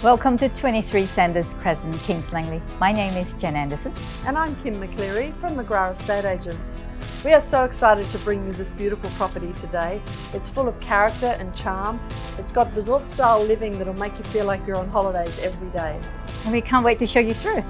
Welcome to 23 Sanders Crescent, Kings Langley. My name is Jen Anderson. And I'm Kim McChlery from McGrath Estate Agents. We are so excited to bring you this beautiful property today. It's full of character and charm. It's got resort style living that'll make you feel like you're on holidays every day. And we can't wait to show you through.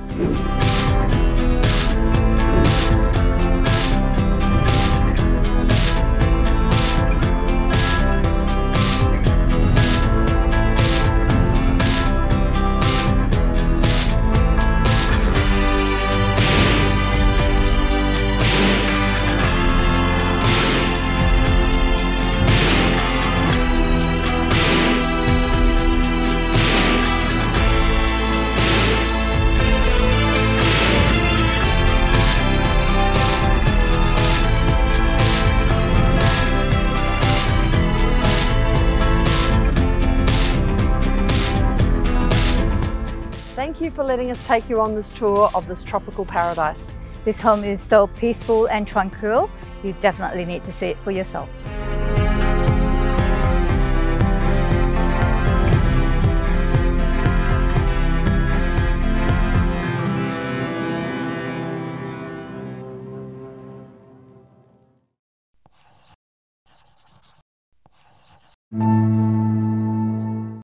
Thank you for letting us take you on this tour of this tropical paradise. This home is so peaceful and tranquil. You definitely need to see it for yourself.